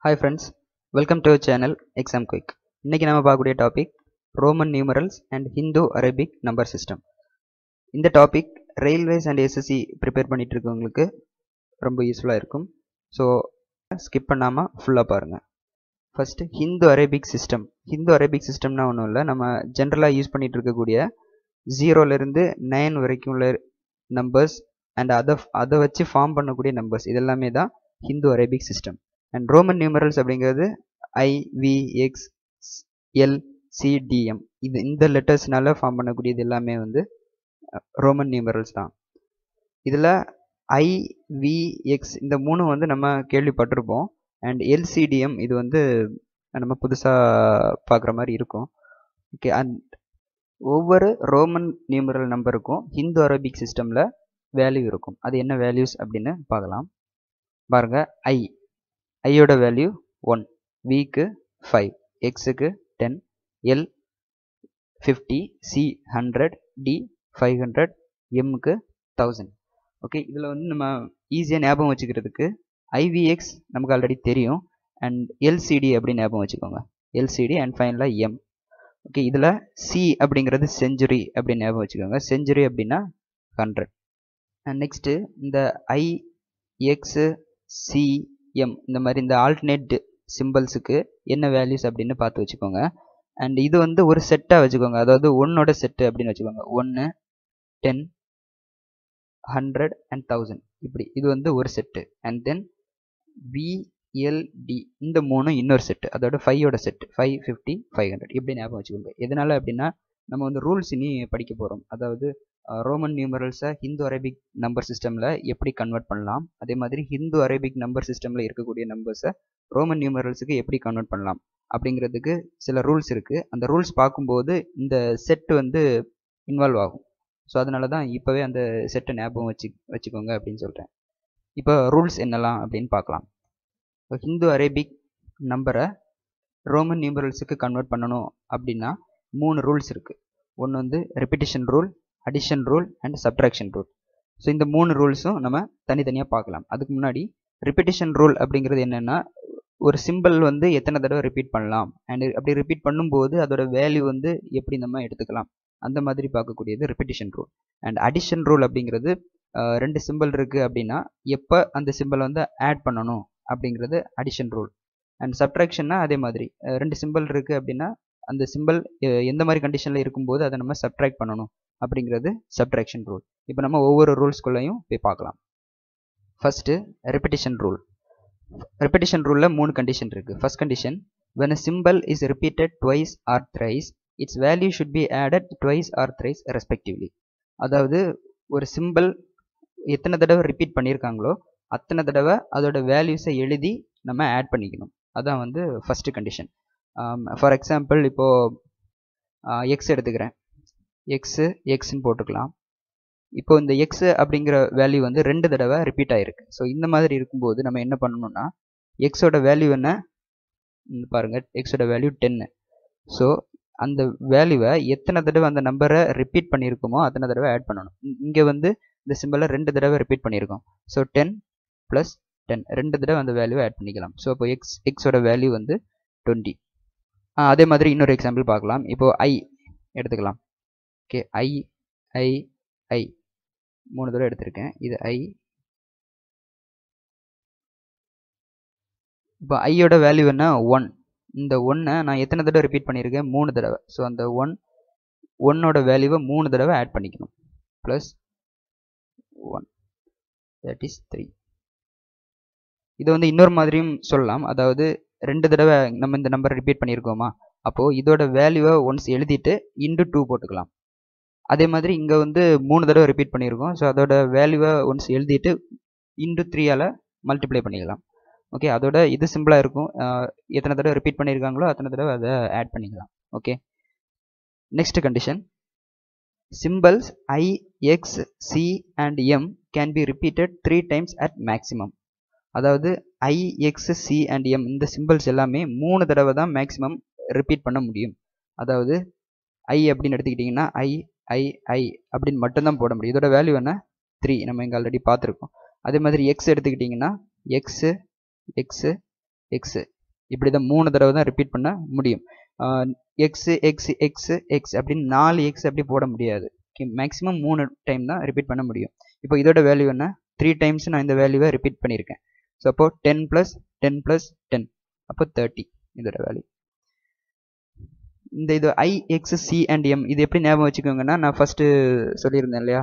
Hi friends, welcome to our channel Exam Quick. இன்னைக்கு நம்ம பார்க்கக்கூடிய topic Roman numerals and Hindu Arabic number system. இந்த topic railways and SSC prepare பண்ணிட்டு இருக்கவங்களுக்கு ரொம்ப யூஸ்ஃபுல்லாக இருக்கும். ஸோ ஸ்கிப் பண்ணாமல் ஃபுல்லாக பாருங்கள். First Hindu Arabic system. Hindu Arabic சிஸ்டம்னா ஒன்றும் இல்லை, நம்ம ஜென்ரலாக யூஸ் பண்ணிட்டு இருக்கக்கூடிய 0லேருந்து 9 வரைக்கும் உள்ள நம்பர்ஸ் அண்ட் அதை வச்சு ஃபார்ம் பண்ணக்கூடிய நம்பர்ஸ் இதெல்லாமே தான் Hindu Arabic system. And Roman numerals அப்படிங்கிறது IVX LCDM இந்த லெட்டர்ஸ்னால ஃபார்ம் பண்ணக்கூடியது எல்லாமே வந்து ரோமன் நியூமரல்ஸ் தான். இதில் IVX இந்த மூணு வந்து நம்ம கேள்விப்பட்டிருப்போம். அண்ட் LCDM இது வந்து நம்ம புதுசாக பார்க்குற மாதிரி இருக்கும். ஓகே, அண்ட் ஒவ்வொரு ரோமன் நியூமரல் நம்பருக்கும் ஹிந்து அரபிக் சிஸ்டமில் வேல்யூ இருக்கும். அது என்ன வேல்யூஸ் அப்படின்னு பார்க்கலாம். பாருங்க, ஐயோட வேல்யூ 1, விக்கு 5, எக்ஸுக்கு 10, எல் 50, சி 100, டி 500, எம்முக்கு 1000. ஓகே, இதில் வந்து நம்ம ஈஸியாக ஞாபகம் வச்சுக்கிறதுக்கு IVX நமக்கு ஆல்ரெடி தெரியும். அண்ட் LCD அப்படின்னு ஞாபகம் வச்சுக்கோங்க, LCD அண்ட் ஃபைனலாக எம். ஓகே, இதில் சி அப்படிங்கிறது செஞ்சுரி அப்படின்னு ஞாபகம் வச்சுக்கோங்க, செஞ்சுரி அப்படின்னா 100. அண்ட் நெக்ஸ்ட்டு இந்த IXCM இந்த மாதிரி இந்த ஆல்டர்னேட் சிம்பிள்ஸுக்கு என்ன வேல்யூஸ் அப்படின்னு பார்த்து வச்சுக்கோங்க. அண்ட் இது வந்து ஒரு செட்டாக வச்சுக்கோங்க, அதாவது 1ஓட செட்டு அப்படின்னு வச்சுக்கோங்க. 1, 10, 100 அண்ட் 1000 இப்படி இது வந்து ஒரு செட்டு. அண்ட் தென் VLD இந்த மூணு இன்னொரு செட்டு, அதோட 5ஓட செட்டு 5, 50, 500 இப்படி ஞாபகம் வச்சுக்கோங்க. எதனால அப்படின்னா நம்ம வந்து ரூல்ஸ் இனி படிக்க போகிறோம். அதாவது ரோமன் நியூமரல்ஸை ஹிந்து அரபிக் நம்பர் சிஸ்டமில் எப்படி கன்வெர்ட் பண்ணலாம், அதே மாதிரி ஹிந்து அரபிக் நம்பர் சிஸ்டமில் இருக்கக்கூடிய நம்பர்ஸை ரோமன் நியூமரல்ஸுக்கு எப்படி கன்வெர்ட் பண்ணலாம் அப்படிங்கிறதுக்கு சில ரூல்ஸ் இருக்குது. அந்த ரூல்ஸ் பார்க்கும்போது இந்த செட்டு வந்து இன்வால்வ் ஆகும். ஸோ அதனால தான் இப்போவே அந்த செட்டை ஞாபகம் வச்சுக்கோங்க அப்படின்னு சொல்கிறேன். இப்போ ரூல்ஸ் என்னலாம் அப்படின்னு பார்க்கலாம். இப்போ ஹிந்து அரபிக் நம்பரை ரோமன் நியூமரல்ஸுக்கு கன்வெர்ட் பண்ணணும் அப்படின்னா 3 ரூல்ஸ் இருக்குது. ஒன்று வந்து repetition rule, addition rule and subtraction rule. So இந்த 3 ரூல்ஸும் நம்ம தனித்தனியாக பார்க்கலாம். அதுக்கு முன்னாடி ரிப்பீட்டிஷன் ரூல் அப்படிங்கிறது என்னென்னா, ஒரு சிம்பிள் வந்து எத்தனை தடவை ரிப்பீட் பண்ணலாம் அண்ட் அப்படி ரிப்பீட் பண்ணும்போது அதோட வேல்யூ வந்து எப்படி நம்ம எடுத்துக்கலாம் அந்த மாதிரி பார்க்கக்கூடியது repetition rule. And addition rule அப்படிங்கிறது 2 சிம்பிள் இருக்குது அப்படின்னா எப்போ அந்த சிம்பிள் வந்து ஆட் பண்ணணும் அப்படிங்கிறது அடிஷன் ரூல். அண்ட் சப்ட்ராக்ஷன்னா அதே மாதிரி 2 சிம்பிள் இருக்குது அப்படின்னா அந்த சிம்பிள் எந்த மாதிரி கண்டிஷனில் இருக்கும்போது அதை நம்ம சப்ட்ராக்ட் பண்ணணும் அப்படிங்கிறது சப்ட்ராக்ஷன் ரூல். இப்போ நம்ம ஒவ்வொரு ரூல்ஸ்குள்ளேயும் போய் பார்க்கலாம். First repetition rule. ரெப்பிட்டிஷன் ரூலில் 3 கண்டிஷன் இருக்குது. First condition, when a symbol is repeated twice or thrice, its value should be added twice or thrice respectively. அதாவது ஒரு சிம்பிள் எத்தனை தடவை ரிப்பீட் பண்ணியிருக்காங்களோ அத்தனை தடவை அதோட வேல்யூஸை எழுதி நம்ம ஆட் பண்ணிக்கணும். அதான் வந்து ஃபர்ஸ்ட் கண்டிஷன். ஃபார் எக்ஸாம்பிள் இப்போது எக்ஸ் எடுத்துக்கிறேன், எக்ஸ்ன்னு போட்டுக்கலாம். இப்போ இந்த எக்ஸ் அப்படிங்கிற வேல்யூ வந்து 2 தடவை ரிப்பீட் ஆகிருக்கு. ஸோ இந்த மாதிரி இருக்கும்போது நம்ம என்ன பண்ணணும்னா, எக்ஸோட வேல்யூ என்ன பாருங்கள், எக்ஸோட வேல்யூ 10. ஸோ அந்த வேல்யூவை எத்தனை தடவை அந்த நம்பரை ரிப்பீட் பண்ணியிருக்கோமோ அத்தனை தடவை ஆட் பண்ணணும். இங்கே வந்து இந்த சிம்பிளை 2 தடவை ரிப்பீட் பண்ணியிருக்கோம். ஸோ 10 + 10 2 தடவை அந்த வேல்யூவை ஆட் பண்ணிக்கலாம். ஸோ இப்போ எக்ஸோட வேல்யூ வந்து 20. அதே மாதிரி இன்னொரு எக்ஸாம்பிள் பார்க்கலாம். இப்போது ஐ எடுத்துக்கலாம். ஓகே, ஐ 3 தடவை எடுத்திருக்கேன். இது ஐ. இப்போ ஐயோட வேல்யூ என்ன 1. இந்த 1ஐ நான் எத்தனை தடவை ரிப்பீட் பண்ணியிருக்கேன் 3 தடவை. ஸோ அந்த 1ஓட வேல்யூவை 3 தடவை ஆட் பண்ணிக்கணும். +1 that is 3. இதை வந்து இன்னொரு மாதிரியும் சொல்லலாம். அதாவது 2 தடவை நம்ம இந்த நம்பரை ரிப்பீட் பண்ணியிருக்கோமா, அப்போது இதோட வேல்யூவை ஒன்ஸ் எழுதிட்டு இன்டு 2 போட்டுக்கலாம். அதே மாதிரி இங்கே வந்து 3 தடவை ரிப்பீட் பண்ணியிருக்கோம். ஸோ அதோட வேல்யூவை ஒன்ஸ் எழுதிட்டு இன்டு 3ஆல் மல்டிப்ளை பண்ணிக்கலாம். ஓகே, அதோட இது சிம்பிளாக இருக்கும். எத்தனை தடவை ரிப்பீட் பண்ணியிருக்காங்களோ அத்தனை தடவை அதை ஆட் பண்ணிக்கலாம். Okay, next condition, symbols I, X, C and M can be repeated 3 times at maximum. அதாவது I, X, C and M இந்த சிம்பிள்ஸ் எல்லாமே 3 தடவை தான் மேக்ஸிமம் ரிப்பீட் பண்ண முடியும். அதாவது I அப்படின்னு எடுத்துக்கிட்டிங்கன்னா ஐ அப்படின்னு மட்டும்தான் போட முடியும். இதோட வேல்யூ என்ன 3, நம்ம இங்கே ஆல்ரெடி பார்த்துருக்கோம். அதே மாதிரி எக்ஸ் எடுத்துக்கிட்டிங்கன்னா எக்ஸு எக்ஸு இப்படி தான் 3 தடவை தான் ரிப்பீட் பண்ண முடியும். எக்ஸு எக்ஸு எக்ஸு எக்ஸ் அப்படின்னு 4 எக்ஸ் அப்படி போட முடியாது. மேக்ஸிமம் 3 டைம் தான் ரிப்பீட் பண்ண முடியும். இப்போ இதோட வேல்யூ என்ன, 3 டைம்ஸ் நான் இந்த வேல்யூவை ரிப்பீட் பண்ணியிருக்கேன். ஸோ அப்போ 10 + 10 + 10 அப்போ 30 இதோட வேல்யூ. இந்த இது I X C and M இது எப்படி ஞாபகம் வச்சுக்கோங்கன்னா, நான் ஃபர்ஸ்ட் சொல்லியிருந்தேன் இல்லையா,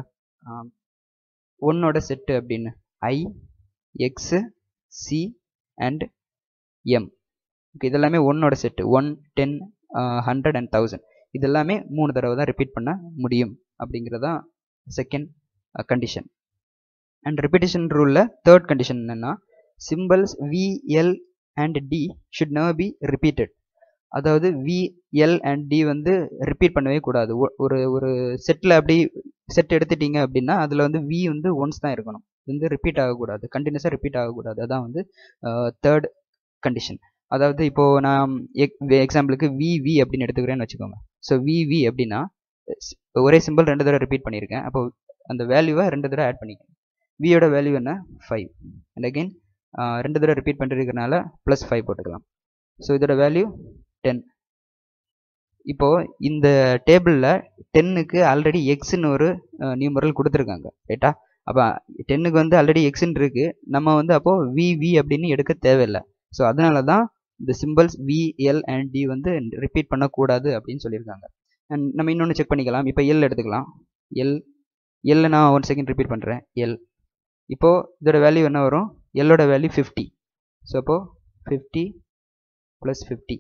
1ஓட செட்டு அப்படின்னு I X C and M. Okay, இதெல்லாமே 1ஓட செட்டு 1 10 100 and 1000 இதெல்லாமே 3 தடவை தான் ரிப்பீட் பண்ண முடியும் அப்படிங்கிறதான் செகண்ட் கண்டிஷன். அண்ட் ரிப்பீட்டேஷன் ரூலில் தேர்ட் கண்டிஷன் என்னன்னா, symbols V L and D should never be repeated. அதாவது வி எல் அண்ட் டி வந்து ரிப்பீட் பண்ணவே கூடாது. ஒரு செட்டில் அப்படி செட் எடுத்துட்டீங்க அப்படின்னா அதில் வந்து வி வந்து ஒன்ஸ் தான் இருக்கணும், இது வந்து ரிப்பீட் ஆகக்கூடாது, கண்டினியூஸாக ரிப்பீட் ஆகக்கூடாது. அதான் வந்து தேர்ட் கண்டிஷன். அதாவது இப்போது நான் எக்ஸாம்பிளுக்கு விவி அப்படின்னு எடுத்துக்கிறேன்னு வச்சுக்கோங்க. ஸோ விவி அப்படின்னா ஒரே சிம்பிள் 2 தடவை ரிப்பீட் பண்ணியிருக்கேன். அப்போ அந்த வேல்யூவை 2 தடவை ஆட் பண்ணிக்கேன். வியோட வேல்யூ என்ன 5 அண்ட் அகெயின் 2 தடவை ரிப்பீட் பண்ணிருக்கிறதுனால +5 போட்டுக்கலாம். ஸோ இதோட வேல்யூ 10. இப்போது இந்த டேபிளில் 10க்கு ஆல்ரெடி எக்ஸ்ன்னு ஒரு நியூமரல் கொடுத்துருக்காங்க ரைட்டா. அப்போ 10க்கு வந்து ஆல்ரெடி எக்ஸ்ன்னு இருக்கு, நம்ம வந்து அப்போது விவி அப்படின்னு எடுக்க தேவையில்லை. ஸோ அதனால தான் இந்த symbols V L and D வந்து ரிப்பீட் பண்ணக்கூடாது அப்படின்னு சொல்லியிருக்காங்க. அண்ட் நம்ம இன்னொன்று செக் பண்ணிக்கலாம். இப்போ எல் எடுத்துக்கலாம். எல்ல நான் 1 செகண்ட் ரிப்பீட் பண்ணுறேன் எல். இப்போது இதோட வேல்யூ என்ன வரும், எல்லோட வேல்யூ 50. ஸோ அப்போது 50 + 50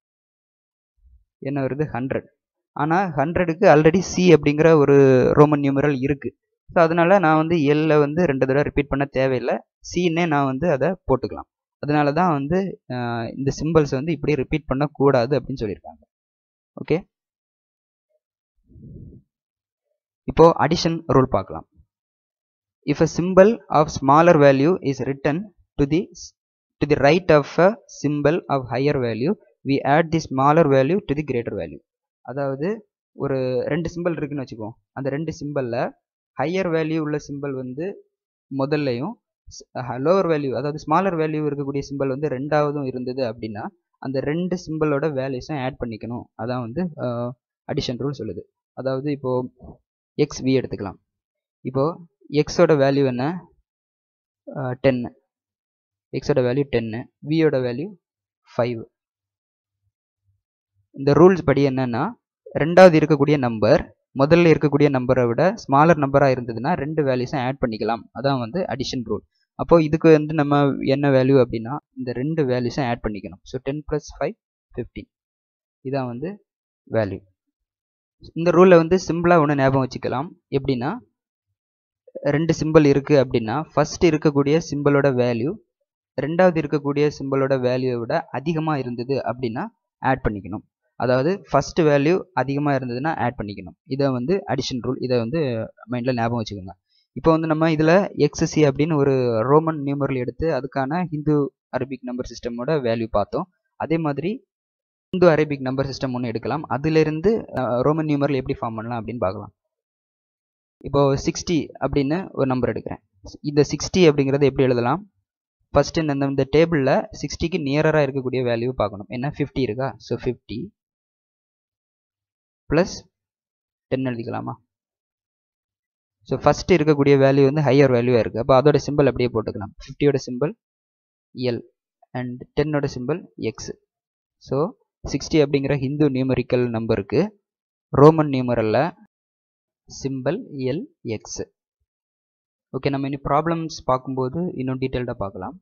என்ன வருது 100. ஆனால் 100க்கு ஆல்ரெடி சி அப்படிங்கிற ஒரு ரோமன் நியூமரல் இருக்குது. ஸோ அதனால நான் வந்து எல்ல வந்து 2 தடவை ரிப்பீட் பண்ண தேவையில்லை, சின்னே நான் வந்து அதை போட்டுக்கலாம். அதனால தான் வந்து இந்த சிம்பிள்ஸ் வந்து இப்படி ரிப்பீட் பண்ணக்கூடாது அப்படின்னு சொல்லியிருக்காங்க. ஓகே, இப்போ அடிஷன் ரூல் பார்க்கலாம். If a symbol of smaller value is written to the right of a symbol of higher value, we add the smaller value to the greater value. அதாவது ஒரு 2 simple இருக்குன்னு வச்சுக்கோம். அந்த 2 சிம்பிளில் ஹையர் வேல்யூ உள்ள symbol வந்து முதல்லையும் லோவர் வேல்யூ அதாவது ஸ்மாலர் வேல்யூ இருக்கக்கூடிய சிம்பிள் வந்து ரெண்டாவதும் இருந்தது அப்படின்னா அந்த 2 சிம்பிளோட வேல்யூஸும் ஆட் பண்ணிக்கணும். அதான் வந்து அடிஷன் ரூல் சொல்லுது. அதாவது இப்போது எக்ஸ் வி எடுத்துக்கலாம். இப்போது எக்ஸோட வேல்யூ என்ன 10, எக்ஸோட வேல்யூ 10, வியோட வேல்யூ 5. இந்த ரூல்ஸ் படி என்னன்னா, ரெண்டாவது இருக்கக்கூடிய நம்பர் முதல்ல இருக்கக்கூடிய நம்பரை விட ஸ்மாலர் நம்பராக இருந்ததுன்னா 2 வேல்யூஸும் ஆட் பண்ணிக்கலாம். அதான் வந்து அடிஷன் ரூல். அப்போ இதுக்கு வந்து நம்ம என்ன வேல்யூ அப்படின்னா இந்த 2 வேல்யூஸும் ஆட் பண்ணிக்கணும். ஸோ 10 + 5 15 இதான் வந்து வேல்யூ. இந்த ரூலை வந்து சிம்பிளாக ஒன்று ஞாபகம் வச்சுக்கலாம். எப்படின்னா 2 சிம்பிள் இருக்குது அப்படின்னா ஃபர்ஸ்ட் இருக்கக்கூடிய சிம்பிளோட வேல்யூ ரெண்டாவது இருக்கக்கூடிய சிம்பிளோட வேல்யூவை விட அதிகமாக இருந்தது அப்படின்னா ஆட் பண்ணிக்கணும். அதாவது ஃபர்ஸ்ட் வேல்யூ அதிகமாக இருந்ததுன்னா ஆட் பண்ணிக்கணும். இதை வந்து அடிஷன் ரூல். இதை வந்து மைண்டில் ஞாபகம் வச்சுக்கோங்க. இப்போ வந்து நம்ம இதில் எக்ஸ்சி அப்படின்னு ஒரு ரோமன் நியூமரல் எடுத்து அதுக்கான ஹிந்து அரபிக் நம்பர் சிஸ்டமோட வேல்யூ பார்த்தோம். அதே மாதிரி ஹிந்து அரபிக் நம்பர் சிஸ்டம் ஒன்று எடுக்கலாம், அதிலிருந்து ரோமன் நியூமரல் எப்படி ஃபார்ம் பண்ணலாம் அப்படின்னு பார்க்கலாம். இப்போது 60 அப்படின்னு ஒரு நம்பர் எடுக்கிறேன். இந்த 60 அப்படிங்கிறத எப்படி எழுதலாம், ஃபஸ்ட்டு இந்த டேபிளில் 60க்கு நியராக இருக்கக்கூடிய வேல்யூ பார்க்கணும். என்ன 50 இருக்கா, ஸோ 50 + 10 எழுதிக்கலாமா. ஸோ ஃபஸ்ட்டு இருக்கக்கூடிய வேல்யூ வந்து ஹையர் வேல்யூவாக இருக்குது. அப்போ அதோட சிம்பிள் அப்படியே போட்டுக்கலாம். 50யோட சிம்பிள் எல் அண்ட் 10ஓட சிம்பிள் எக்ஸ். ஸோ 60 அப்படிங்கிற ஹிந்து நியூமரிக்கல் நம்பருக்கு ரோமன் நியூமரலில் சிம்பிள் எல் எக்ஸ். ஓகே, நம்ம இனி ப்ராப்ளம்ஸ் பார்க்கும்போது இன்னும் டீட்டெயில்டாக பார்க்கலாம்.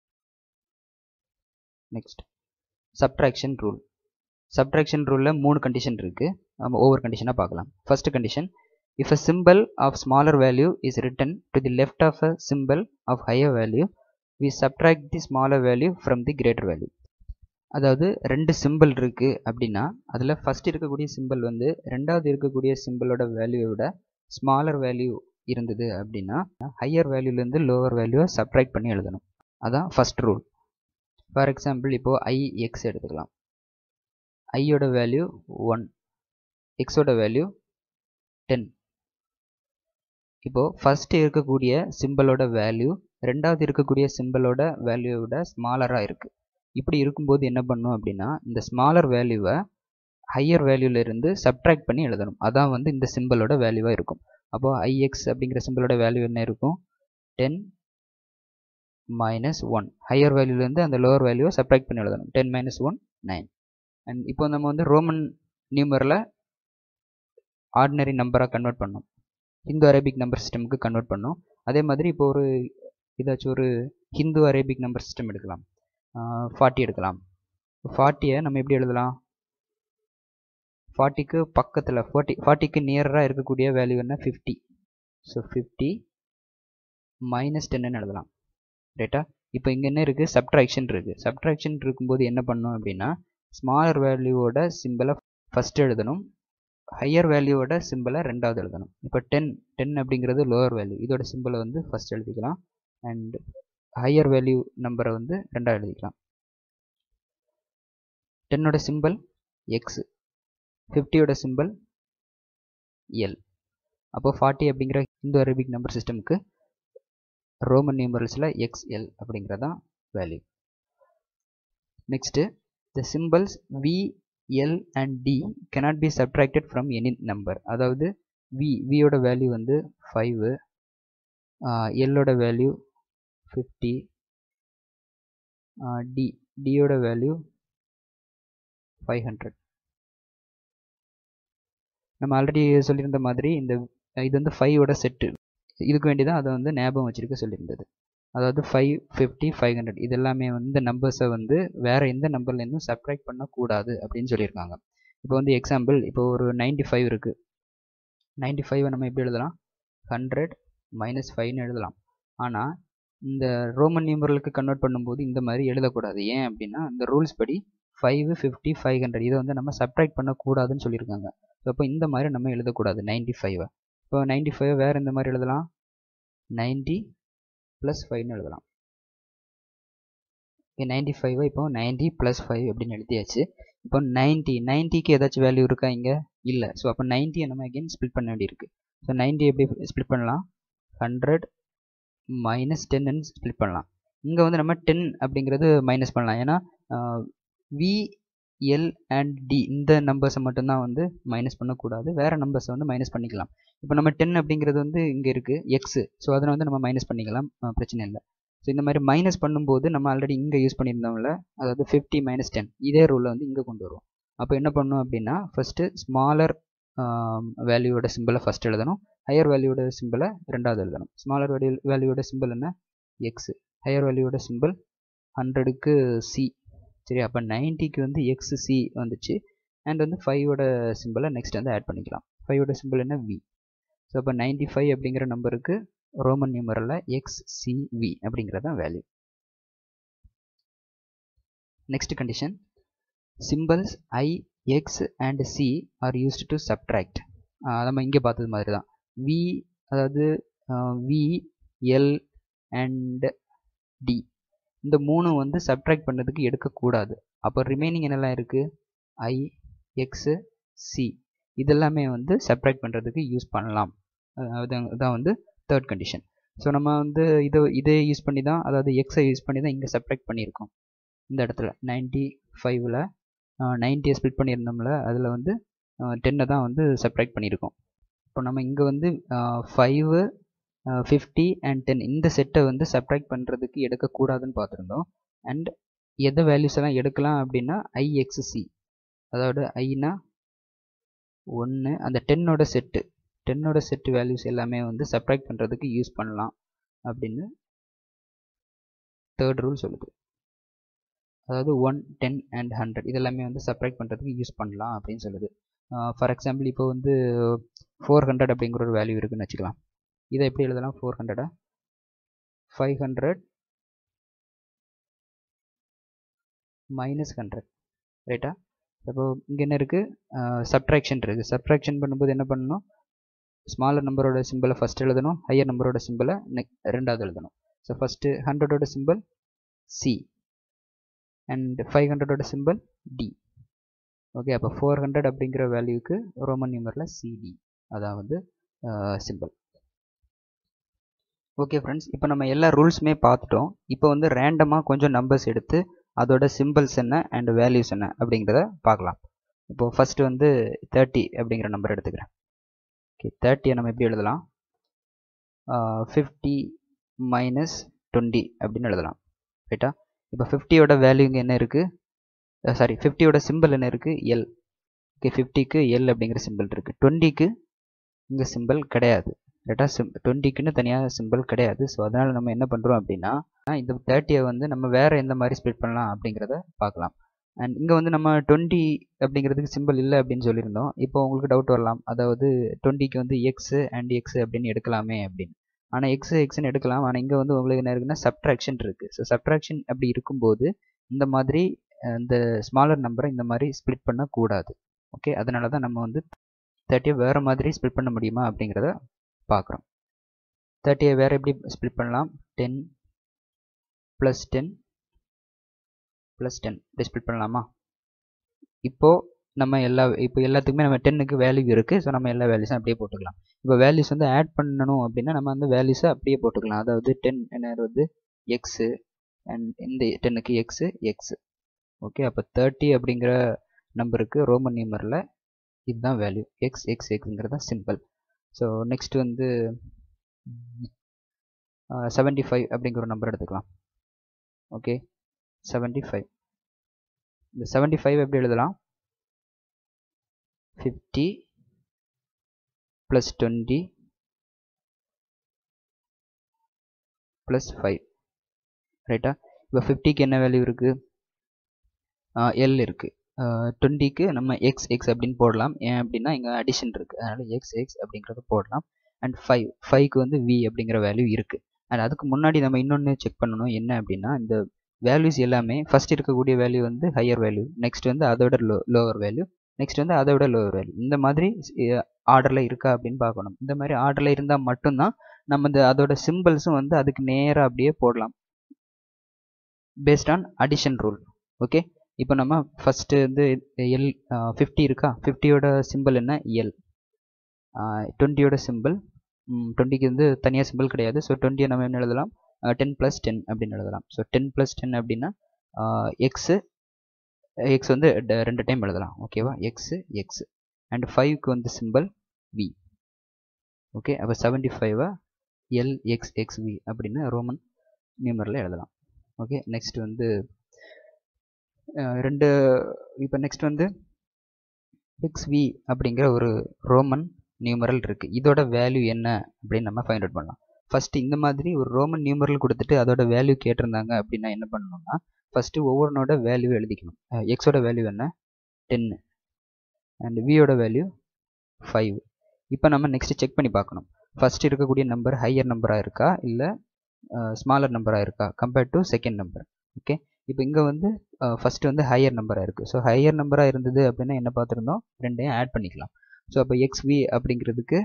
Next subtraction rule. சப்ட்ராக்ஷன் ரூலில் 3 கண்டிஷன் இருக்குது. நம்ம ஒவ்வொரு கண்டிஷனாக பார்க்கலாம். First condition, if a symbol of smaller value is written to the left of a symbol of higher value, we subtract the smaller value from the greater value. அதாவது 2 simple இருக்குது அப்படின்னா அதில் ஃபஸ்ட் இருக்கக்கூடிய சிம்பிள் வந்து ரெண்டாவது இருக்கக்கூடிய சிம்பிளோட வேல்யூவை விட ஸ்மாலர் வேல்யூ இருந்தது அப்படின்னா ஹையர் வேல்யூலேருந்து லோவர் வேல்யூவை சப்ட்ராக்ட் பண்ணி எழுதணும். அதான் ஃபஸ்ட் ரூல். ஃபார் எக்ஸாம்பிள் இப்போது ஐ எக்ஸ் எடுத்துக்கலாம். ஐயோட வேல்யூ 1, எக்ஸோட வேல்யூ 10. இப்போது ஃபஸ்ட்டு இருக்கக்கூடிய சிம்பிளோட வேல்யூ ரெண்டாவது இருக்கக்கூடிய சிம்பிளோட வேல்யூவை விட ஸ்மாலராக இருக்குது. இப்படி இருக்கும்போது என்ன பண்ணும் அப்படின்னா இந்த ஸ்மாலர் வேல்யூவை ஹையர் வேல்யூல இருந்து சப்ட்ராக்ட் பண்ணி எழுதணும். அதான் வந்து இந்த சிம்பிளோட வேல்யூவாக இருக்கும். அப்போ ஐஎக்ஸ் அப்படிங்கிற சிம்பிளோட வேல்யூ என்ன இருக்கும்? 10 - 1. ஹையர் வேல்யூலேருந்து அந்த லோவர் வேல்யூவை சப்ட்ராக்ட் பண்ணி எழுதணும். 10 - 1 9. அண்ட் இப்போ நம்ம வந்து ரோமன் நியூமரில் ஆர்டினரி நம்பராக கன்வெர்ட் பண்ணோம். ஹிந்து அரேபிக் நம்பர் சிஸ்டமுக்கு கன்வெர்ட் பண்ணோம். அதே மாதிரி இப்போ ஒரு ஏதாச்சும் ஒரு ஹிந்து அரேபிக் நம்பர் சிஸ்டம் எடுக்கலாம். 40 எடுக்கலாம். 40யை நம்ம எப்படி எழுதலாம்? 40க்கு பக்கத்தில் 40க்கு நியராக இருக்கக்கூடிய வேல்யூ என்ன? 50. ஸோ 50 - 10ன்னு எழுதலாம். ரைட்டா? இப்போ இங்கே என்ன இருக்குது? சப்ட்ராக்ஷன் இருக்குது. சப்ட்ராக்ஷன் இருக்கும்போது என்ன பண்ணணும் அப்படின்னா ஸ்மாலர் வேல்யூவோட சிம்பிளை ஃபஸ்ட் எழுதணும், ஹையர் வேல்யூவோட சிம்பிளை ரெண்டாவது எழுதணும். இப்போ 10 அப்படிங்கிறது லோவர் வேல்யூ, இதோட சிம்பிளை வந்து ஃபஸ்ட் எழுதிக்கலாம். அண்ட் ஹையர் வேல்யூ நம்பரை வந்து ரெண்டாவது எழுதிக்கலாம். 10ஓட சிம்பிள் எக்ஸ், 50யோட சிம்பிள் எல். அப்போ 40 அப்படிங்கிற இந்தோ அரேபிக் நம்பர் சிஸ்டமுக்கு ரோமன் நியூமரல்ஸில் XL அப்படிங்கிறதான் value. Next the symbols V, L and D cannot be subtracted from any number. அதாவது Vயோட வேல்யூ வந்து 5, Lோட வேல்யூ 50, Dயோட வேல்யூ 500. நம்ம ஆல்ரெடி சொல்லியிருந்த மாதிரி இது வந்து 5ஓட செட்டு. இதுக்கு வேண்டி தான் அதை வந்து ஞாபகம் வச்சிருக்க சொல்லியிருந்தது. அதாவது 5, 50, 500 இது எல்லாமே வந்து இந்த நம்பர்ஸை வந்து வேறு எந்த நம்பர்லேருந்தும் சப்ட்ராக்ட் பண்ணக்கூடாது அப்படின்னு சொல்லியிருக்காங்க. இப்போ வந்து எக்ஸாம்பிள், இப்போ ஒரு 95 இருக்குது. 95 நம்ம எப்படி எழுதலாம்? 100 - 5ன்னு எழுதலாம். ஆனால் இந்த ரோமன் நியூமரலுக்கு கன்வெர்ட் பண்ணும்போது இந்த மாதிரி எழுதக்கூடாது. ஏன் அப்படின்னா இந்த ரூல்ஸ் படி 5, 50, 500 இதை வந்து நம்ம சப்ட்ராக்ட் பண்ணக்கூடாதுன்னு சொல்லியிருக்காங்க. ஸோ அப்போ இந்த மாதிரி நம்ம எழுதக்கூடாது 95. இப்போ 95 வேறு இந்த மாதிரி எழுதலாம், 90 + 5ன்னு எழுதலாம். 95 இப்போ 90 + 5 அப்படின்னு எழுதியாச்சு. இப்போ 90க்கு ஏதாச்சும் வேல்யூ இருக்கா இங்கே? இல்லை. ஸோ அப்போ 90யை நம்ம அகெயின் ஸ்ப்ளிட் பண்ண வேண்டியிருக்கு. ஸோ 90 எப்படி ஸ்ப்ளிட் பண்ணலாம்? 100 - 10ன்னு ஸ்ப்ளிட் பண்ணலாம். இங்கே வந்து நம்ம 10 அப்படிங்கிறது மைனஸ் பண்ணலாம். ஏன்னா V, L and D இந்த நம்பர்ஸை மட்டும்தான் வந்து மைனஸ் பண்ணக்கூடாது, வேறு நம்பர்ஸை வந்து மைனஸ் பண்ணிக்கலாம். இப்போ நம்ம 10 அப்படிங்கிறது வந்து இங்கே இருக்குது எக்ஸு, ஸோ அதனை வந்து நம்ம மைனஸ் பண்ணிக்கலாம், பிரச்சனை இல்லை. ஸோ இந்த மாதிரி மைனஸ் பண்ணும்போது நம்ம ஆல்ரெடி இங்கே யூஸ் பண்ணியிருந்தோம்ல, அதாவது 50 - 10 இதே ரூலை வந்து இங்கே கொண்டு வருவோம். அப்போ என்ன பண்ணணும் அப்படின்னா ஃபஸ்ட்டு ஸ்மாலர் வேல்யூவோட சிம்பிளை ஃபஸ்ட் எழுதணும், ஹையர் வேல்யூவோட சிம்பிளை ரெண்டாவது எழுதணும். ஸ்மாலர் வேல்யூவோட சிம்பிள் என்ன? எக்ஸு. ஹையர் வேல்யூவோட சிம்பிள் 100க்கு C. சரி, அப்போ 90க்கு வந்து XC வந்துச்சு. அண்ட் வந்து 5ஓட சிம்பிளை நெக்ஸ்ட் வந்து ஆட் பண்ணிக்கலாம். 5ஓட சிம்பிள் என்ன? V. ஸோ அப்போ 95 அப்படிங்கிற நம்பருக்கு ரோமன் நியூமரலில் XCV அப்படிங்கிறதான் value. Next condition, symbols I, X and C are used to subtract. நம்ம இங்கே பார்த்தது மாதிரி தான். அதாவது V, L and D இந்த மூணு வந்து சப்ட்ராக்ட் பண்ணுறதுக்கு எடுக்கக்கூடாது. அப்போ ரிமைனிங் என்னெல்லாம் இருக்குது? I, X, C இதெல்லாமே வந்து சப்ட்ராக்ட் பண்ணுறதுக்கு யூஸ் பண்ணலாம். அதுதான் வந்து தேர்ட் கண்டிஷன். ஸோ நம்ம வந்து இதை யூஸ் பண்ணி தான், அதாவது எக்ஸை யூஸ் பண்ணி தான் இங்கே சப்ட்ராக்ட் பண்ணியிருக்கோம். இந்த இடத்துல 95ல் 90யை ஸ்ப்ளிட் பண்ணியிருந்தோம்ல, அதில் வந்து 10 தான் வந்து சப்ட்ராக்ட் பண்ணியிருக்கோம். இப்போ நம்ம இங்கே வந்து 5, 50 and 10 இந்த செட்டை வந்து சப்ட்ராக்ட் பண்ணுறதுக்கு எடுக்கக்கூடாதுன்னு பார்த்துருந்தோம். அண்ட் எந்த வேல்யூஸ் எல்லாம் எடுக்கலாம் அப்படின்னா IXC, அதாவது ஐனா 1, அந்த 10ஓட செட்டு வேல்யூஸ் எல்லாமே வந்து சப்ட்ராக்ட் பண்ணுறதுக்கு யூஸ் பண்ணலாம் அப்படின்னு தேர்ட் ரூல் சொல்லுது. அதாவது 1, 10 and 100 இதெல்லாமே வந்து சப்ட்ராக்ட் பண்ணுறதுக்கு யூஸ் பண்ணலாம் அப்படின்னு சொல்லுது. ஃபார் எக்ஸாம்பிள், இப்போ வந்து 400 அப்படிங்கிற ஒரு வேல்யூ இருக்குன்னு வச்சுக்கலாம். இதை எப்படி எழுதலாம்? 400 500 - 100 ரைட்டா? அப்போ இங்கே என்ன இருக்குது? சப்ட்ராக்ஷன் இருக்குது. சப்ட்ராக்ஷன் பண்ணும்போது என்ன பண்ணணும்? ஸ்மாலர் நம்பரோட சிம்பிளை ஃபஸ்ட் எழுதணும், ஹையர் நம்பரோட சிம்பிளை ரெண்டாவது எழுதணும். ஸோ ஃபஸ்ட்டு 100ஓட சிம்பிள் C அண்ட் 500ஓட சிம்பிள் D. ஓகே, அப்போ 400 அப்படிங்கிற வேல்யூக்கு ரோமன் நியூமரில் CD அதான் வந்து சிம்பிள். ஓகே ஃப்ரெண்ட்ஸ், இப்போ நம்ம எல்லா ரூல்ஸுமே பார்த்துட்டோம். இப்போ வந்து ரேண்டமாக கொஞ்சம் நம்பர்ஸ் எடுத்து அதோட சிம்பிள்ஸ் என்ன அண்ட் வேல்யூஸ் என்ன அப்படிங்கிறத பார்க்கலாம். இப்போ ஃபர்ஸ்ட் வந்து 30 அப்படிங்கிற நம்பர் எடுத்துக்கிறேன். ஓகே, 30 நம்ம எப்படி எழுதலாம்? 50 மைனஸ் 20 அப்படின்னு எழுதலாம். ரைட்டா? இப்போ 50யோட வேல்யூ இங்கே என்ன இருக்குது? சாரி, 50யோட சிம்பிள் என்ன இருக்குது? எல். ஓகே, 50க்கு எல் அப்படிங்கிற சிம்பிள் இருக்குது. 20க்கு இங்கே சிம்பிள் கிடையாது. ரைட்டா? 20க்குன்னு தனியாக சிம்பிள் கிடையாது. ஸோ அதனால் நம்ம என்ன பண்ணுறோம் அப்படின்னா, இந்த 30யை வந்து நம்ம வேறு எந்த மாதிரி ஸ்ப்ளிட் பண்ணலாம் அப்படிங்கிறத பார்க்கலாம். அண்ட் இங்கே வந்து நம்ம 20 அப்படிங்கிறதுக்கு சிம்பிள் இல்லை அப்படின்னு சொல்லியிருந்தோம். இப்போ உங்களுக்கு டவுட் வரலாம், அதாவது 20க்கு வந்து எக்ஸு அண்ட் எக்ஸு அப்படின்னு எடுக்கலாமே அப்படின்னு. ஆனால் எக்ஸ்ன்னு எடுக்கலாம். ஆனால் இங்கே வந்து உங்களுக்கு என்ன இருக்குன்னா சப்ட்ராக்ஷன் இருக்குது. ஸோ சப்ட்ராக்ஷன் அப்படி இருக்கும்போது இந்த மாதிரி இந்த ஸ்மாலர் நம்பரை இந்த மாதிரி ஸ்ப்ளிட் பண்ணக்கூடாது. ஓகே, அதனால தான் நம்ம வந்து 30யை வேறு மாதிரி ஸ்ப்ளிட் பண்ண முடியுமா அப்படிங்கிறத பார்க்குறோம். 30யை வேறு எப்படி ஸ்ப்ளிட் பண்ணலாம்? 10 + 10 + 10 இப்படி ஸ்ப்ளிட் பண்ணலாமா? இப்போது நம்ம இப்போ எல்லாத்துக்குமே நம்ம 10க்கு வேல்யூ இருக்குது. ஸோ நம்ம எல்லா வேல்யூஸும் அப்படியே போட்டுக்கலாம். இப்போ வேல்யூஸ் வந்து ஆட் பண்ணணும் அப்படின்னா நம்ம அந்த வேல்யூஸை அப்படியே போட்டுக்கலாம். அதாவது 10 என்ன வந்து எக்ஸு அண்ட் இந்த 10க்கு எக்ஸு எக்ஸு. ஓகே, அப்போ 30 அப்படிங்கிற நம்பருக்கு ரோமன் நியூமரில் இதுதான் வேல்யூ. எக்ஸ் எக்ஸ் எக்ஸுங்கிறது தான் சிம்பிள். ஸோ நெக்ஸ்ட் வந்து 75 அப்படிங்கிற ஒரு நம்பர் எடுத்துக்கலாம். ஓகே, 75. இந்த 75 எப்படி எழுதலாம்? 50 + 20 + 5. ரைட்டா? இப்போ 50க்கு என்ன வேல்யூ இருக்குது? எல் இருக்குது. 20க்கு நம்ம எக்ஸ் எக்ஸ் அப்படின்னு போடலாம். ஏன் அப்படின்னா இங்கே அடிஷன் இருக்குது, அதனால் எக்ஸ் எக்ஸ் அப்படிங்கிறத போடலாம். அண்ட் 5க்கு வந்து வி அப்படிங்கிற வேல்யூ இருக்குது. அண்ட் அதுக்கு முன்னாடி நம்ம இன்னொன்று செக் பண்ணணும். என்ன அப்படின்னா இந்த வேல்யூஸ் எல்லாமே ஃபர்ஸ்ட் இருக்கக்கூடிய வேல்யூ வந்து ஹையர் வேல்யூ, நெக்ஸ்ட் வந்து அதோட லோவர் வேல்யூ, நெக்ஸ்ட் வந்து அதோட லோவர் வேல்யூ, இந்த மாதிரி ஆர்டரில் இருக்கா அப்படின்னு பார்க்கணும். இந்த மாதிரி ஆர்டரில் இருந்தால் மட்டும்தான் நம்ம இந்த அதோட சிம்பிள்ஸும் வந்து அதுக்கு நேராக அப்படியே போடலாம் based on addition rule. Okay, இப்போ நம்ம ஃபஸ்ட்டு வந்து எல் 50 இருக்கா? 50யோட சிம்பிள் என்ன? எல். 20யோட சிம்பிள் 20க்கு வந்து தனியாக சிம்பிள் கிடையாது. ஸோ 20யை நம்ம என்ன எழுதலாம்? 10 + 10 அப்படின்னு எழுதலாம். ஸோ 10 + 10 அப்படின்னா எக்ஸு எக்ஸ் வந்து 2 டைம் எழுதலாம். ஓகேவா? எக்ஸு எக்ஸு அண்ட் 5க்கு வந்து சிம்பிள் வி. ஓகே, அப்போ 75வை எல் எக்ஸ் எக்ஸ் வி அப்படின்னு ரோமன் நியூமரில் எழுதலாம். ஓகே, நெக்ஸ்ட் வந்து இப்போ நெக்ஸ்ட் வந்து எக்ஸ் வி அப்படிங்கிற ஒரு ரோமன் நியூமரல் இருக்குது. இதோட வேல்யூ என்ன அப்படின்னு நம்ம ஃபைண்ட் அவுட் பண்ணலாம். ஃபஸ்ட்டு இந்த மாதிரி ஒரு ரோமன் நியூமரல் கொடுத்துட்டு அதோட வேல்யூ கேட்டிருந்தாங்க அப்படின்னா என்ன பண்ணணும்னா, ஃபஸ்ட்டு ஒவ்வொருனோட வேல்யூ எழுதிக்கணும். எக்ஸோட வேல்யூ என்ன? 10 அண்ட் வியோட வேல்யூ 5. இப்போ நம்ம நெக்ஸ்ட் செக் பண்ணி பார்க்கணும். ஃபஸ்ட் இருக்கக்கூடிய நம்பர் ஹையர் நம்பராக இருக்கா இல்லை ஸ்மாலர் நம்பராக இருக்கா compared to second number. Okay, இப்போ இங்கே வந்து ஃபஸ்ட்டு வந்து ஹையர் நம்பராக இருக்குது. ஸோ ஹையர் நம்பராக இருந்தது அப்படின்னா என்ன பார்த்துருந்தோம்? ரெண்டையும் ஆட் பண்ணிக்கலாம். ஸோ அப்போ எக்ஸ்வி அப்படிங்கிறதுக்கு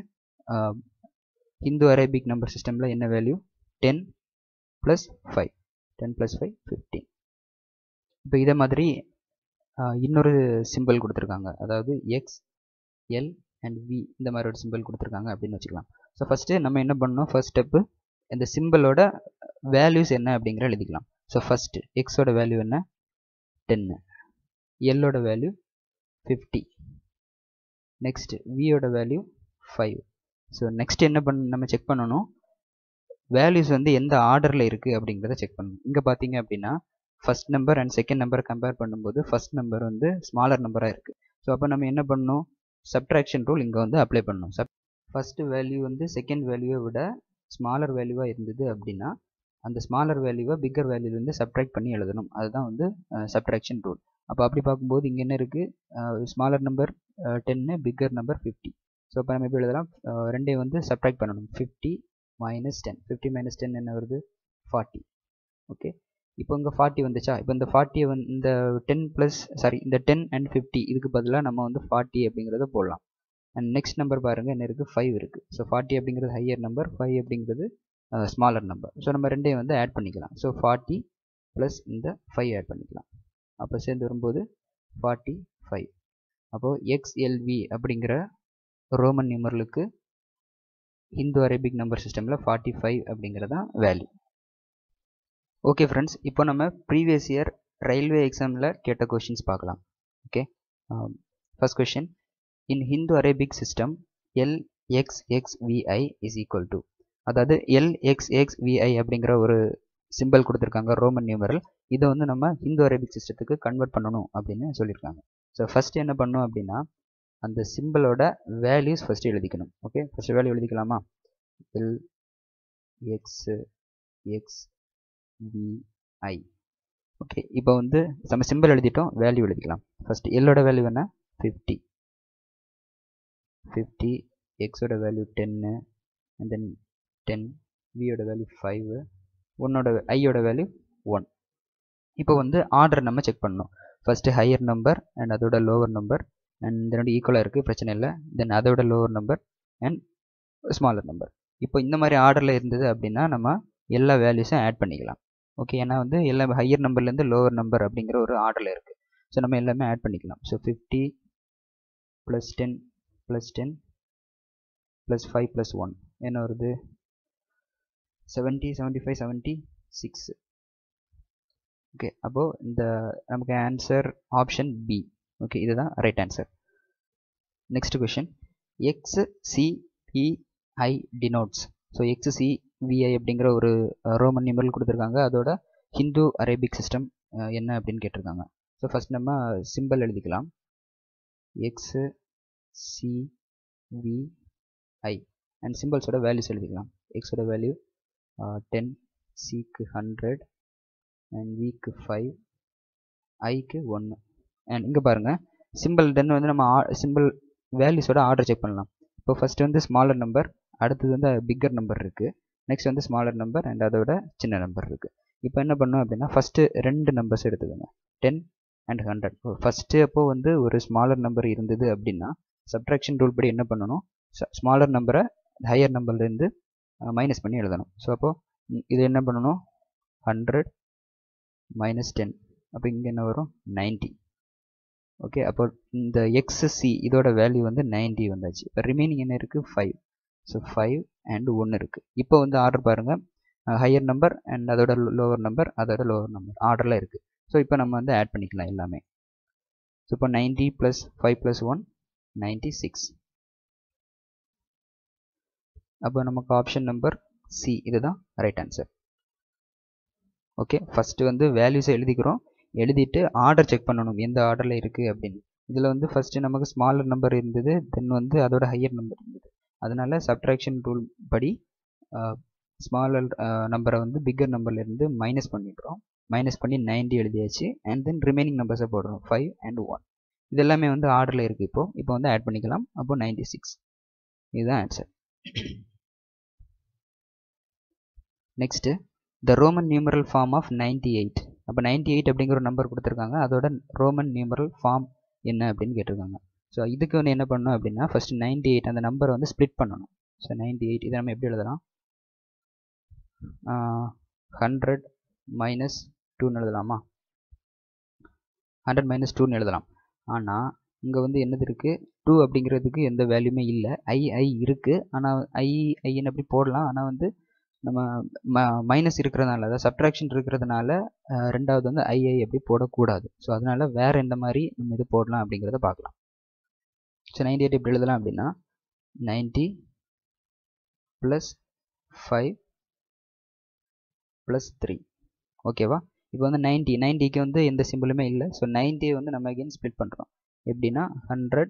ஹிந்து அரேபிக் நம்பர் சிஸ்டமில் என்ன வேல்யூ? 10 + 5. 10 + 5 15. இப்போ இதே மாதிரி இன்னொரு சிம்பிள் கொடுத்துருக்காங்க. அதாவது எக்ஸ் எல் அண்ட் வி இந்த மாதிரி ஒரு சிம்பிள் கொடுத்துருக்காங்க அப்படின்னு வச்சுக்கலாம். ஸோ ஃபஸ்ட்டு நம்ம என்ன பண்ணணும்? ஃபர்ஸ்ட் ஸ்டெப்பு இந்த சிம்பிளோட வேல்யூஸ் என்ன அப்படிங்கிற எழுதிக்கலாம். ஸோ ஃபஸ்ட்டு எக்ஸோட வேல்யூ என்ன? 10. எல்லோட வேல்யூ 50. நெக்ஸ்ட் வியோட வேல்யூ 5. ஸோ நெக்ஸ்ட் என்ன நம்ம செக் பண்ணணும்? வேல்யூஸ் வந்து எந்த ஆர்டரில் இருக்குது அப்படிங்கிறத செக் பண்ணணும். இங்கே பார்த்தீங்க அப்படின்னா ஃபஸ்ட் நம்பர் அண்ட் செகண்ட் நம்பரை கம்பேர் பண்ணும்போது ஃபஸ்ட் நம்பர் வந்து ஸ்மாலர் நம்பராக இருக்குது. ஸோ அப்போ நம்ம என்ன பண்ணணும்? சப்ட்ராக்ஷன் ரூல் இங்கே வந்து அப்ளை பண்ணணும். ஃபஸ்ட்டு வேல்யூ வந்து செகண்ட் வேல்யூவை விட ஸ்மாலர் வேல்யூவாக இருந்தது அப்படின்னா அந்த ஸ்மாலர் வேல்யூவை பிக்கர் வேல்யூலேருந்து சப்ட்ராக்ட் பண்ணி எழுதணும். அதுதான் வந்து சப்ட்ராக்ஷன் ரூல். அப்போ அப்படி பார்க்கும்போது இங்கே என்ன இருக்குது? Smaller number 10, bigger number 50. So அப்போ நம்ம எப்படி எழுதலாம்? ரெண்டையும் வந்து சப்ட்ராக்ட் பண்ணணும். 50 - 10. 50 - 10 என்ன வருது? 40. ஓகே, இப்போ இங்கே 40 வந்துச்சா? இப்போ இந்த 40 இந்த 10 அண்ட் 50 இதுக்கு பதிலாக நம்ம வந்து 40 அப்படிங்கிறத போடலாம். அண்ட் நெக்ஸ்ட் நம்பர் பாருங்கள் என்ன இருக்குது? 5 இருக்குது. ஸோ 40 அப்படிங்கிறது ஹையர் நம்பர், 5 அப்படிங்கிறது ஸ்மாலர் நம்பர். ஸோ நம்ம ரெண்டையும் வந்து ஆட் பண்ணிக்கலாம். ஸோ 40 + இந்த 5 ஆட் பண்ணிக்கலாம். அப்போ சேர்ந்து வரும்போது 45. அப்போது XLV அப்படிங்கிற ரோமன் நியூமரலுக்கு ஹிந்து அரேபிக் நம்பர் சிஸ்டமில் 45 அப்படிங்கிறதான் வேல்யூ. ஓகே ஃப்ரெண்ட்ஸ், இப்போ நம்ம ப்ரீவியஸ் இயர் ரயில்வே எக்ஸாமில் கேட்ட கொஷின்ஸ் பார்க்கலாம். Okay, first question, in Hindu Arabic system LXXVI is equal to, அதாவது LXXVI அப்படிங்கிற ஒரு சிம்பிள் கொடுத்துருக்காங்க, ரோமன் நியூமரல். இதை வந்து நம்ம ஹிந்து அரேபிக் சிஸ்டத்துக்கு கன்வெர்ட் பண்ணணும் அப்படின்னு சொல்லியிருக்காங்க. ஸோ ஃபர்ஸ்ட் என்ன பண்ணணும் அப்படின்னா, அந்த சிம்பிளோட வேல்யூஸ் ஃபர்ஸ்ட் எழுதிக்கணும். ஓகே, ஃபர்ஸ்ட் வேல்யூ எழுதிக்கலாமா? LXXVI. ஓகே, இப்போ வந்து நம்ம சிம்பிள் எழுதிட்டோம், வேல்யூ எழுதிக்கலாம். ஃபர்ஸ்ட் எல்லோட வேல்யூ என்ன? 50. எக்ஸோட வேல்யூ 10 அண்ட் தென் 10, வியோட வேல்யூ 5, ஐயோட வேல்யூ 1. இப்போ வந்து ஆர்டர் நம்ம செக் பண்ணணும். ஃபர்ஸ்ட் ஹையர் நம்பர் அண்ட் அதோட லோவர் நம்பர், அண்ட் இதனோட ஈக்குவலாக இருக்குது, பிரச்சனை இல்லை. தென் அதோட lower number and smaller number. இப்போ இந்த மாதிரி ஆர்டரில் இருந்தது அப்படின்னா நம்ம எல்லா வேல்யூஸும் ஆட் பண்ணிக்கலாம். ஓகே, ஏன்னா வந்து எல்லா ஹையர் நம்பர்லேருந்து லோவர் நம்பர் அப்படிங்கிற ஒரு ஆர்டரில் இருக்குது. ஸோ நம்ம எல்லாமே ஆட் பண்ணிக்கலாம். ஸோ 50 + 10 + 10 + 5 + 1 என்ன வருது? 70, 75, 76. ஓகே, அப்போது இந்த நமக்கு ஆன்சர் ஆப்ஷன் பி. ஓகே, இதுதான் right answer. Next question, XCVI denotes. So XCVI அப்படிங்கிற ஒரு ரோமன் நியூமரல் கொடுத்துருக்காங்க, அதோட ஹிந்து அரேபிக் சிஸ்டம் என்ன அப்படின்னு கேட்டிருக்காங்க. ஸோ ஃபர்ஸ்ட் நம்ம சிம்பிள் எழுதிக்கலாம். XCVI அண்ட் சிம்பிள்ஸோட வேல்யூஸ் எழுதிக்கலாம். எக்ஸோட வேல்யூ 10, சிக்கு 100 அண்ட் விக்கு 5, ஐக்கு 1. அண்ட் இங்கே பாருங்கள் சிம்பிள். தென் வந்து நம்ம சிம்பிள் வேல்யூஸோட ஆர்டர் செக் பண்ணலாம். இப்போ ஃபர்ஸ்ட் வந்து ஸ்மாலர் நம்பர், அடுத்தது வந்து பிக்கர் நம்பர் இருக்குது, நெக்ஸ்ட் வந்து ஸ்மாலர் நம்பர் அண்ட் அதோட சின்ன நம்பர் இருக்குது. இப்போ என்ன பண்ணோம் அப்படின்னா, ஃபஸ்ட்டு 2 நம்பர்ஸ் எடுத்துக்கோங்க, 10 அண்ட் 100. ஃபஸ்ட்டு அப்போது வந்து ஒரு ஸ்மாலர் நம்பர் இருந்தது அப்படின்னா சப்ட்ராக்ஷன் ரூல் படி என்ன பண்ணணும், ஸ்மாலர் நம்பரை ஹையர் நம்பர்லேருந்து மைனஸ் பண்ணி எழுதணும். ஸோ அப்போது இது என்ன பண்ணணும், 100 - 10, அப்போ இங்கே என்ன வரும், 90. ஓகே, அப்போ இந்த XC இதோட வேல்யூ வந்து 90 வந்தாச்சு. இப்போ ரிமைனிங் என்ன இருக்குது, 5. ஸோ 5 அண்ட் 1 இருக்குது. இப்போ வந்து ஆர்டர் பாருங்கள், ஹையர் நம்பர் அண்ட் அதோட லோவர் நம்பர் ஆர்டரில் இருக்குது. ஸோ இப்போ நம்ம வந்து ஆட் பண்ணிக்கலாம் எல்லாமே. ஸோ இப்போ 90 + 5 + 1 96. அப்போ நமக்கு ஆப்ஷன் நம்பர் சி இதுதான் ரைட் ஆன்சர். ஓகே, ஃபஸ்ட்டு வந்து வேல்யூஸை எழுதிட்டு ஆர்டர் செக் பண்ணணும் எந்த ஆர்டரில் இருக்குது அப்படின்னு. இதில் வந்து ஃபஸ்ட்டு நமக்கு ஸ்மாலர் நம்பர் இருந்தது, தென் வந்து அதோட ஹையர் நம்பர் இருந்தது. அதனால் சப்ட்ராக்ஷன் ரூல் படி ஸ்மாலர் நம்பரை வந்து பிக்கர் நம்பர்லேருந்து மைனஸ் பண்ணிடுறோம். மைனஸ் பண்ணி 90 எழுதியாச்சு. அண்ட் தென் ரிமைனிங் நம்பர்ஸை போடுறோம், 5 அண்ட் 1. இது எல்லாமே வந்து ஆர்டரில் இருக்குது. இப்போ வந்து ஆட் பண்ணிக்கலாம். அப்போ 96 இதுதான் answer. Next, the Roman numeral form of 98. அப்போ 98 அப்படிங்கிற ஒரு நம்பர் கொடுத்துருக்காங்க, அதோட ரோமன் நியூமரல் ஃபார்ம் என்ன அப்படின்னு கேட்டிருக்காங்க. ஸோ இதுக்கு வந்து என்ன பண்ணணும் அப்படின்னா, ஃபஸ்ட்டு 98 அந்த நம்பரை வந்து ஸ்ப்ளிட் பண்ணணும். ஸோ 98 இதை நம்ம எப்படி எழுதலாம், 100 - 2 எழுதலாமா? 100 - 2 எழுதலாம். ஆனால் இங்கே வந்து என்னது இருக்குது, 2 அப்படிங்கிறதுக்கு எந்த வேல்யூமே இல்லை. ஐ இருக்குது, ஆனால் ஐன்னு அப்படி போடலாம். ஆனால் வந்து நம்ம மைனஸ் இருக்கிறதுனால, அதாவது சப்ட்ராக்ஷன் இருக்கிறதுனால ரெண்டாவது வந்து ஐ அப்படி போடக்கூடாது. ஸோ அதனால் வேறு எந்த மாதிரி நம்ம இது போடலாம் அப்படிங்கிறத பார்க்கலாம். ஸோ 98 எப்படி எழுதலாம் அப்படின்னா, 90 + 5 + 3. ஓகேவா? இப்போ வந்து 90க்கு வந்து எந்த சிம்பிளுமே இல்லை. ஸோ 90 வந்து நம்ம அகைன் ஸ்ப்ளிட் பண்ணுறோம். எப்படின்னா 100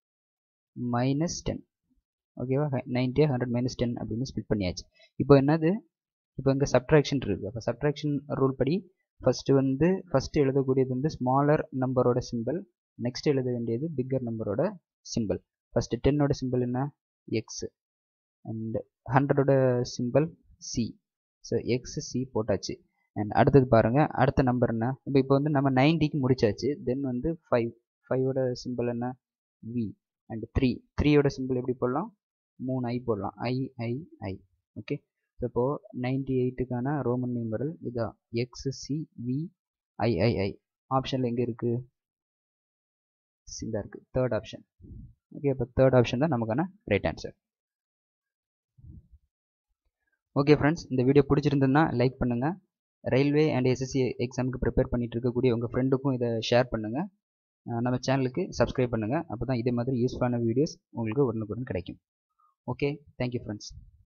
- 10. ஓகேவா? 90 100 - 10 அப்படின்னு ஸ்ப்ளிட் பண்ணியாச்சு. இப்போ என்னது, இப்போ இங்கே சப்ட்ராக்ஷன் இருக்குது. அப்போ சப்ட்ராக்ஷன் ரூல் படி ஃபஸ்ட்டு எழுதக்கூடியது வந்து ஸ்மாலர் நம்பரோட சிம்பிள், நெக்ஸ்ட் எழுத வேண்டியது பிக்கர் நம்பரோட சிம்பிள். ஃபஸ்ட்டு 10ஓட சிம்பிள் என்ன, எக்ஸ், அண்ட் 100ஓட சிம்பிள் சி. ஸோ XC போட்டாச்சு. அண்ட் அடுத்தது பாருங்கள், அடுத்த நம்பர் என்ன, இப்போ வந்து நம்ம 90க்கு முடிச்சாச்சு. தென் வந்து 5ஓட சிம்பிள் என்ன, வி. அண்ட் 3ஓட சிம்பிள் எப்படி போடலாம், 3 ஐ போடலாம், ஐ. ஓகே, இப்போது 98க்கான ரோமன் நியூமரல் இதான், XCVI. ஆப்ஷனில் எங்கே இருக்குது, இதாக இருக்குது, தேர்ட் ஆப்ஷன். ஓகே, இப்போ தேர்ட் ஆப்ஷன் தான் நமக்கான ரைட் ஆன்சர். ஓகே ஃப்ரெண்ட்ஸ், இந்த வீடியோ பிடிச்சிருந்ததுன்னா லைக் பண்ணுங்கள். ரயில்வே அண்ட் எஸ்எஸ்சி எக்ஸாமுக்கு ப்ரிப்பேர் பண்ணிட்டு இருக்கக்கூடிய உங்கள் ஃப்ரெண்டுக்கும் இதை ஷேர் பண்ணுங்கள். நம்ம சேனலுக்கு சப்ஸ்கிரைப் பண்ணுங்கள். அப்போ தான் இதே மாதிரி யூஸ்ஃபுல்லான வீடியோஸ் உங்களுக்கு உடனுக்குடன் கிடைக்கும். Okay, thank you friends.